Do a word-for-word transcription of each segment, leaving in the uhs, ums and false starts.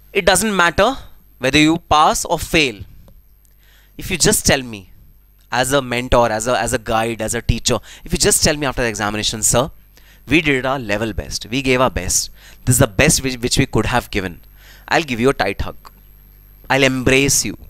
It doesn't matter whether you pass or fail. If you just tell me, as a mentor, as a as a guide, as a teacher, if you just tell me after the examination, sir, we did our level best, we gave our best, this is the best which, which we could have given, I'll give you a tight hug, I'll embrace you.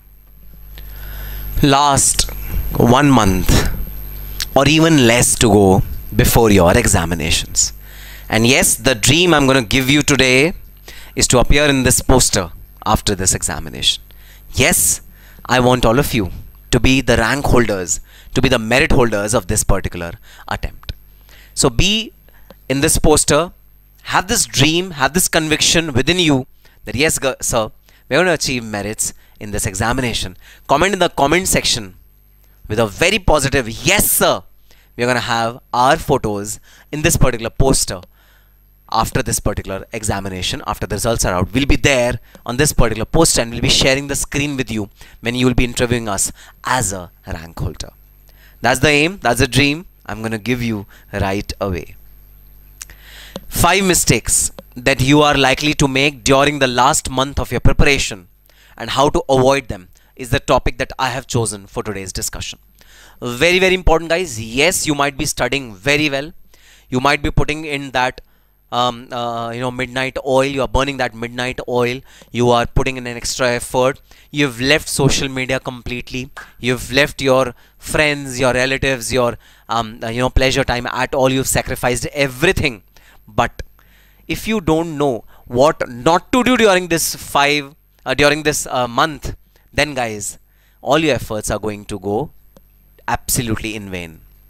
Last one month or even less to go before your examinations. And yes, the dream I'm going to give you today is to appear in this poster after this examination. Yes, I want all of you to be the rank holders, to be the merit holders of this particular attempt. So be in this poster, have this dream, have this conviction within you that yes, sir, we're going to achieve merits in this examination. Comment in the comment section with a very positive yes, sir. We're going to have our photos in this particular poster after this particular examination, after the results are out. We'll be there on this particular poster and we'll be sharing the screen with you when you will be interviewing us as a rank holder. That's the aim, that's the dream I'm going to give you right away. Five mistakes that you are likely to make during the last month of your preparation and how to avoid them is the topic that I have chosen for today's discussion. Very, very important, guys. Yes, you might be studying very well. You might be putting in that Um, uh, you know, midnight oil, you are burning that midnight oil, you are putting in an extra effort, you've left social media completely, you've left your friends, your relatives, your um, uh, you know, pleasure time at all, you've sacrificed everything. But if you don't know what not to do during this five, uh, during this uh, month, then guys, all your efforts are going to go absolutely in vain.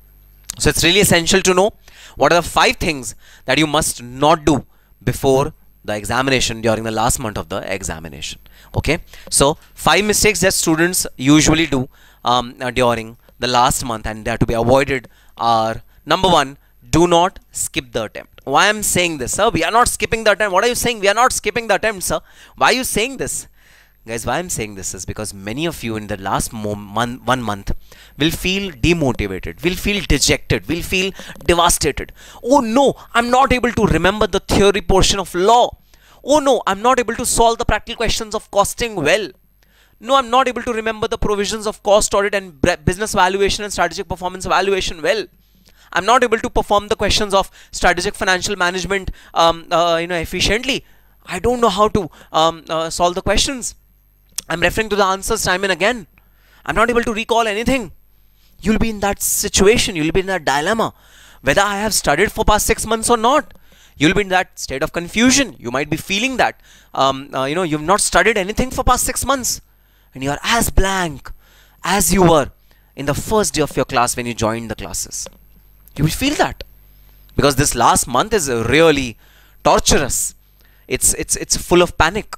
So it's really essential to know what are the five things that you must not do before the examination during the last month of the examination. Okay, so five mistakes that students usually do um, uh, during the last month and they are to be avoided are: number one, do not skip the attempt. Why I'm saying this, sir? We are not skipping the attempt. What are you saying? We are not skipping the attempt, sir. Why are you saying this? Guys, why I'm saying this is because many of you in the last month, one month will feel demotivated, will feel dejected, will feel devastated. Oh no, I'm not able to remember the theory portion of law. Oh no, I'm not able to solve the practical questions of costing well. No, I'm not able to remember the provisions of cost audit and business valuation and strategic performance evaluation well. I'm not able to perform the questions of strategic financial management um, uh, you know, efficiently. I don't know how to um, uh, solve the questions. I'm referring to the answers time and again. I'm not able to recall anything. You'll be in that situation. You'll be in that dilemma. Whether I have studied for past six months or not. You'll be in that state of confusion. You might be feeling that, um, uh, you know, you've not studied anything for past six months. And you are as blank as you were in the first day of your class when you joined the classes. You will feel that. Because this last month is really torturous. It's, it's, it's full of panic.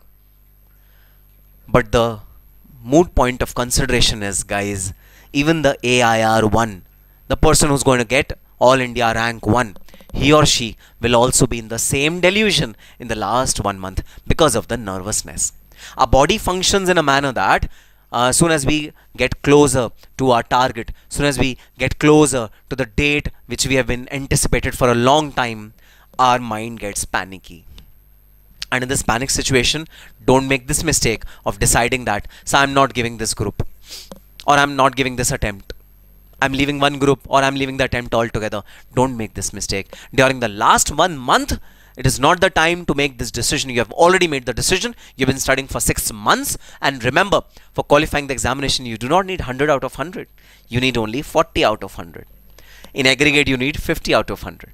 But the moot point of consideration is, guys, even the A I R one, the person who's going to get All India rank one, he or she will also be in the same delusion in the last one month because of the nervousness. Our body functions in a manner that uh, as soon as we get closer to our target, as soon as we get closer to the date which we have been anticipated for a long time, our mind gets panicky. And in this panic situation, don't make this mistake of deciding that, so I'm not giving this group, or I'm not giving this attempt. I'm leaving one group, or I'm leaving the attempt altogether. Don't make this mistake. During the last one month, it is not the time to make this decision. You have already made the decision. You've been studying for six months. And remember, for qualifying the examination, you do not need one hundred out of one hundred. You need only forty out of one hundred. In aggregate, you need fifty out of one hundred.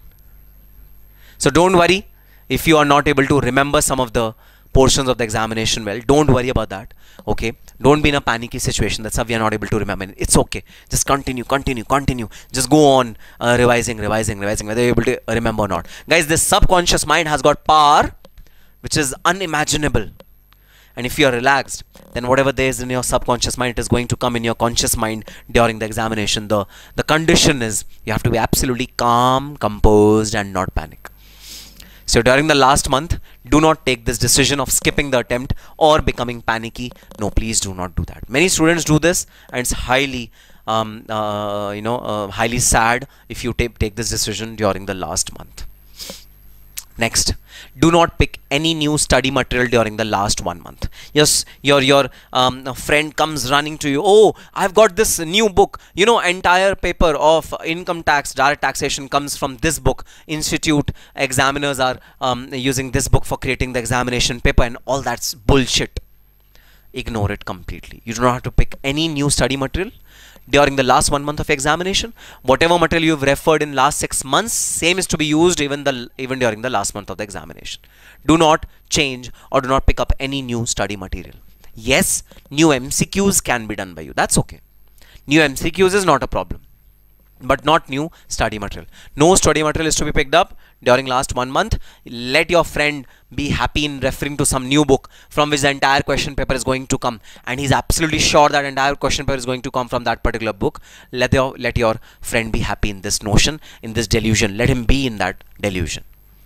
So don't worry. If you are not able to remember some of the portions of the examination well, don't worry about that. Okay, don't be in a panicky situation that we are not able to remember. It's okay. Just continue, continue, continue. Just go on uh, revising, revising, revising, whether you're able to remember or not. Guys, this subconscious mind has got power which is unimaginable. And if you are relaxed, then whatever there is in your subconscious mind, it is going to come in your conscious mind during the examination. The, the condition is you have to be absolutely calm, composed, and not panic. So during the last month, do not take this decision of skipping the attempt or becoming panicky. No, please do not do that. Many students do this, and it's highly, um, uh, you know, uh, highly sad if you take take this decision during the last month. Next, do not pick any new study material during the last one month. Yes, your your um, friend comes running to you. Oh, I've got this new book. You know, entire paper of income tax, direct taxation comes from this book. Institute examiners are um, using this book for creating the examination paper, and all that's bullshit. Ignore it completely. You do not have to pick any new study material during the last one month of examination. Whatever material you've referred in last six months, same is to be used even the even during the last month of the examination. Do not change or do not pick up any new study material. Yes, new M C Qs can be done by you. That's okay. New M C Qs is not a problem, but not new study material. No study material is to be picked up during last one month. Let your friend be happy in referring to some new book from which the entire question paper is going to come, and he's absolutely sure that entire question paper is going to come from that particular book. Let your let your friend be happy in this notion, in this delusion. Let him be in that delusion.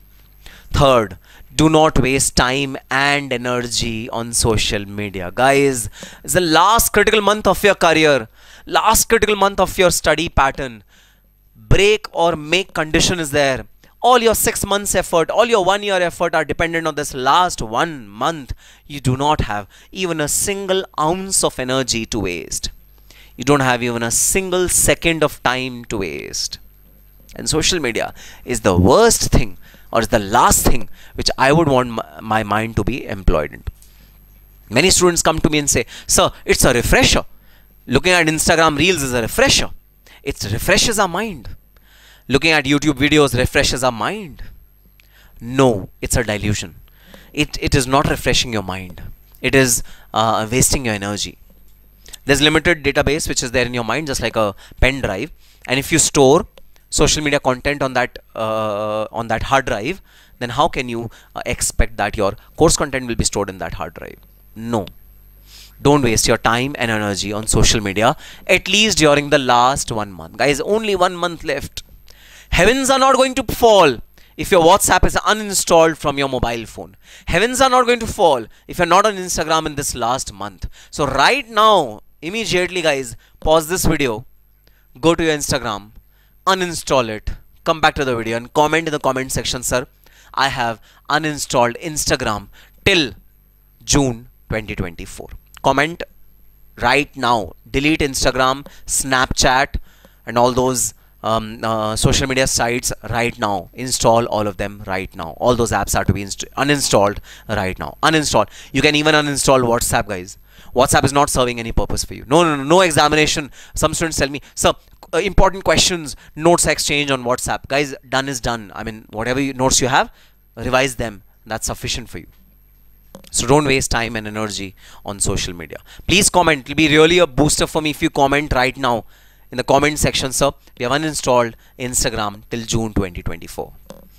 Third, do not waste time and energy on social media. Guys, it's the last critical month of your career, last critical month of your study pattern. Break or make condition is there. All your six months effort, all your one year effort are dependent on this last one month. You do not have even a single ounce of energy to waste. You don't have even a single second of time to waste. And social media is the worst thing, or is the last thing which I would want my, my mind to be employed into. Many students come to me and say, sir, it's a refresher. Looking at Instagram Reels is a refresher. It refreshes our mind. Looking at YouTube videos refreshes our mind. No, it's a delusion. It, it is not refreshing your mind. It is uh, wasting your energy. There's limited database which is there in your mind, just like a pen drive. And if you store social media content on that uh, on that hard drive, then how can you uh, expect that your course content will be stored in that hard drive? No. Don't waste your time and energy on social media, at least during the last one month. Guys, only one month left. Heavens are not going to fall if your WhatsApp is uninstalled from your mobile phone. Heavens are not going to fall if you're not on Instagram in this last month. So right now, immediately guys, pause this video, go to your Instagram, uninstall it, come back to the video and comment in the comment section, sir, I have uninstalled Instagram till June twenty twenty-four. Comment right now. Delete Instagram, Snapchat and all those um, uh, social media sites right now. Install all of them right now. All those apps are to be uninstalled right now. Uninstall. You can even uninstall WhatsApp, guys. WhatsApp is not serving any purpose for you. No, no, no, no examination. Some students tell me, sir, uh, important questions, notes exchange on WhatsApp. Guys, done is done. I mean, whatever you, notes you have, revise them. That's sufficient for you. So don't waste time and energy on social media. Please comment. It will be really a booster for me if you comment right now in the comment section, sir. We have uninstalled Instagram till June twenty twenty-four.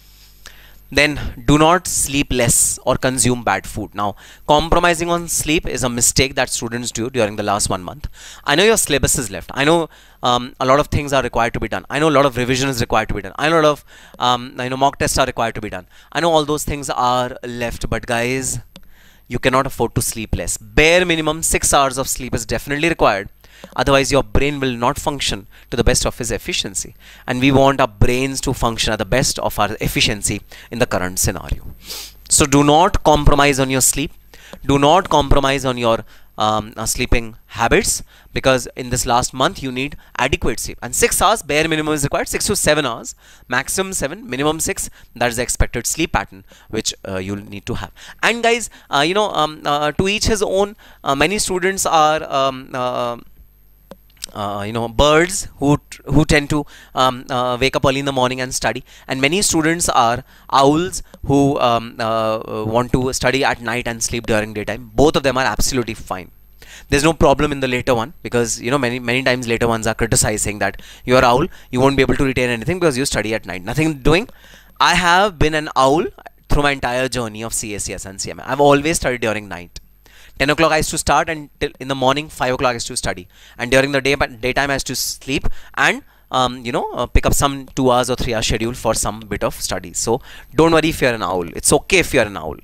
Then do not sleep less or consume bad food. Now, compromising on sleep is a mistake that students do during the last one month. I know your syllabus is left. I know um, a lot of things are required to be done. I know a lot of revision is required to be done. I know a lot of um, I know mock tests are required to be done. I know all those things are left, but guys, you cannot afford to sleep less. Bare minimum six hours of sleep is definitely required. Otherwise, your brain will not function to the best of its efficiency. And we want our brains to function at the best of our efficiency in the current scenario. So do not compromise on your sleep. Do not compromise on your um, uh, sleeping habits, because in this last month you need adequate sleep. And six hours bare minimum is required. Six to seven hours, maximum seven, minimum six. That is the expected sleep pattern which uh, you'll need to have. And guys, uh, you know, um, uh, to each his own. Uh, many students are um, uh, Uh, you know, birds who who tend to um, uh, wake up early in the morning and study, and many students are owls who um, uh, want to study at night and sleep during daytime. Both of them are absolutely fine. There's no problem in the later one, because you know many many times later ones are criticizing that you're owl, you won't be able to retain anything because you study at night. Nothing doing. I have been an owl through my entire journey of C A C S and C M A. I've always studied during night. ten o'clock I used to start, and till in the morning five o'clock I used to study, and during the day daytime I used to sleep and um, you know uh, pick up some two hours or three hour schedule for some bit of study. So don't worry if you're an owl. It's okay if you're an owl.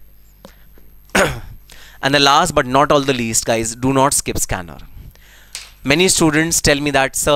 And the last but not all the least, guys, do not skip scanner. Many students tell me that, sir,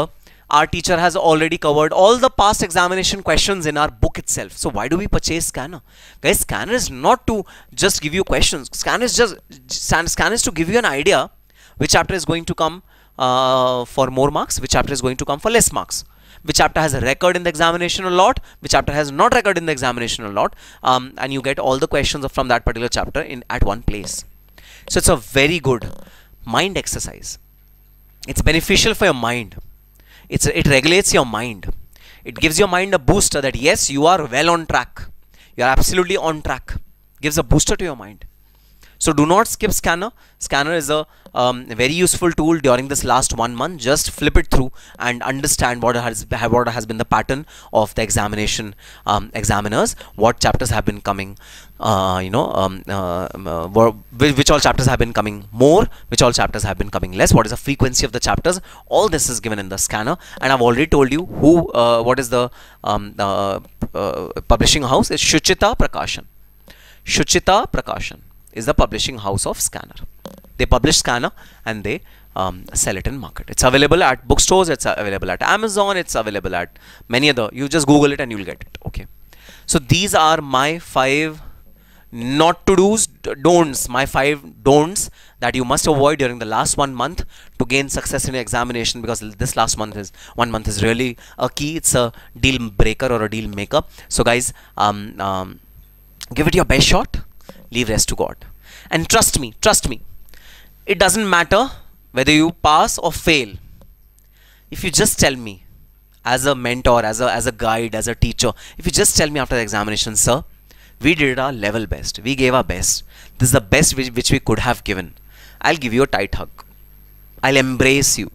our teacher has already covered all the past examination questions in our book itself. So why do we purchase scanner? Guys, scanner is not to just give you questions. Scanner is just scanner is to give you an idea which chapter is going to come uh, for more marks, which chapter is going to come for less marks, which chapter has a record in the examination a lot, which chapter has not record in the examination a lot, um, and you get all the questions from that particular chapter in at one place. So it's a very good mind exercise. It's beneficial for your mind. It's it regulates your mind. It gives your mind a booster that yes, you are well on track. You are absolutely on track. Gives a booster to your mind. So do not skip scanner. Scanner is a um, very useful tool during this last one month. Just flip it through and understand what has what has been the pattern of the examination um, examiners. What chapters have been coming, uh, you know, um, uh, uh, which all chapters have been coming more, which all chapters have been coming less. What is the frequency of the chapters? All this is given in the scanner, and I've already told you who, uh, what is the um, uh, uh, publishing house is Shuchita Prakashan. Shuchita Prakashan is the publishing house of scanner. They publish scanner and they um, sell it in market. It's available at bookstores, it's available at Amazon, it's available at many other, you just Google it and you'll get it. Okay, so these are my five not to do's, don'ts, my five don'ts that you must avoid during the last one month to gain success in your examination, because this last month is one month is really a key. It's a deal breaker or a deal maker. So guys, um, um, give it your best shot. Leave rest to God, and trust me, trust me, it doesn't matter whether you pass or fail. If you just tell me as a mentor, as a as a guide, as a teacher, if you just tell me after the examination, sir, we did our level best, we gave our best, this is the best which, which we could have given, I'll give you a tight hug, I'll embrace you,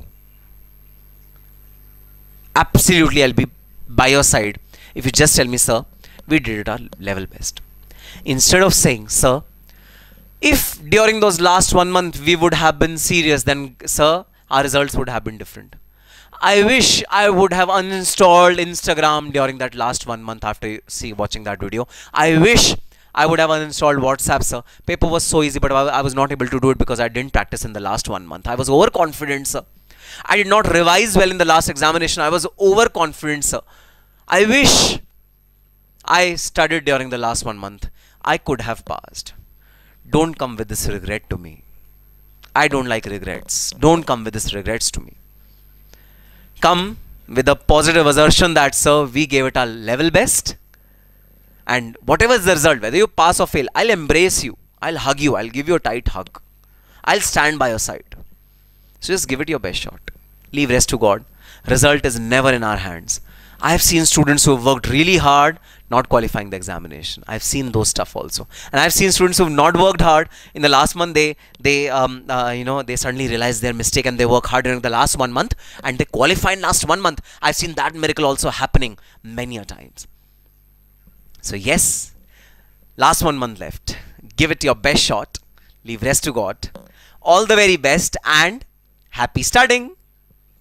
absolutely I'll be by your side if you just tell me, sir, we did our level best. Instead of saying, sir, if during those last one month we would have been serious, then sir, our results would have been different. I wish I would have uninstalled Instagram during that last one month after see watching that video. I wish I would have uninstalled WhatsApp, sir. Paper was so easy, but I was not able to do it because I didn't practice in the last one month. I was overconfident, sir. I did not revise well in the last examination. I was overconfident, sir. I wish I studied during the last one month. I could have passed. Don't come with this regret to me. I don't like regrets. Don't come with this regrets to me. Come with a positive assertion that, sir, we gave it our level best. And whatever is the result, whether you pass or fail, I'll embrace you. I'll hug you. I'll give you a tight hug. I'll stand by your side. So just give it your best shot. Leave rest to God. Result is never in our hands. I have seen students who have worked really hard not qualifying the examination. I've seen those stuff also, and I've seen students who have not worked hard in the last month. They they um uh, you know they suddenly realize their mistake and they work hard during the last one month and they qualify in last one month. I've seen that miracle also happening many a times. So yes, last one month left. Give it your best shot. Leave rest to God. All the very best and happy studying.